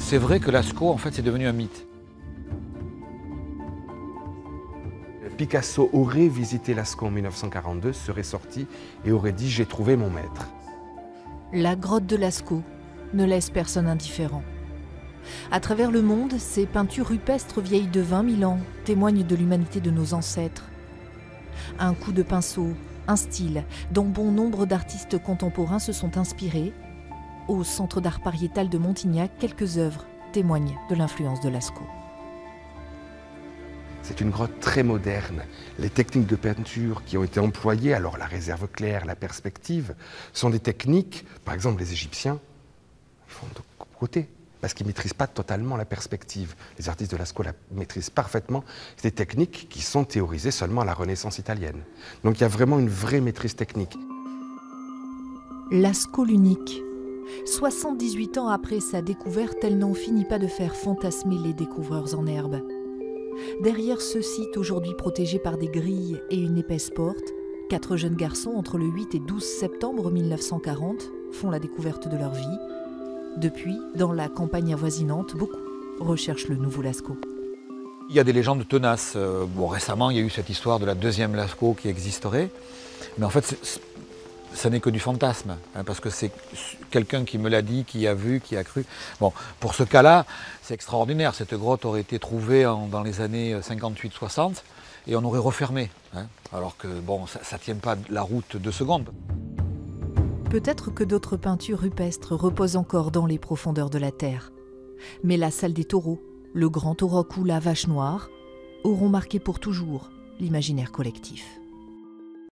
C'est vrai que Lascaux, en fait, c'est devenu un mythe. Picasso aurait visité Lascaux en 1942, serait sorti et aurait dit « J'ai trouvé mon maître ». La grotte de Lascaux ne laisse personne indifférent. À travers le monde, ces peintures rupestres vieilles de 20 000 ans témoignent de l'humanité de nos ancêtres. Un coup de pinceau, un style dont bon nombre d'artistes contemporains se sont inspirés. Au Centre d'art pariétal de Montignac, quelques œuvres témoignent de l'influence de Lascaux. C'est une grotte très moderne. Les techniques de peinture qui ont été employées, alors la réserve claire, la perspective, sont des techniques, par exemple les Égyptiens, ils font de côté, parce qu'ils ne maîtrisent pas totalement la perspective. Les artistes de Lascaux la maîtrisent parfaitement. C'est des techniques qui sont théorisées seulement à la Renaissance italienne. Donc il y a vraiment une vraie maîtrise technique. Lascaux l'unique. 78 ans après sa découverte, elle n'en finit pas de faire fantasmer les découvreurs en herbe. Derrière ce site, aujourd'hui protégé par des grilles et une épaisse porte, 4 jeunes garçons entre le 8 et 12 septembre 1940 font la découverte de leur vie. Depuis, dans la campagne avoisinante, beaucoup recherchent le nouveau Lascaux. Il y a des légendes tenaces. Récemment, il y a eu cette histoire de la deuxième Lascaux qui existerait. Mais en fait, ça n'est que du fantasme, parce que c'est quelqu'un qui me l'a dit, qui a vu, qui a cru. Bon, pour ce cas-là, c'est extraordinaire. Cette grotte aurait été trouvée dans les années 58-60 et on aurait refermé. Alors que bon, ça ne tient pas la route 2 secondes. Peut-être que d'autres peintures rupestres reposent encore dans les profondeurs de la terre. Mais la salle des taureaux, le grand auroch ou la vache noire auront marqué pour toujours l'imaginaire collectif.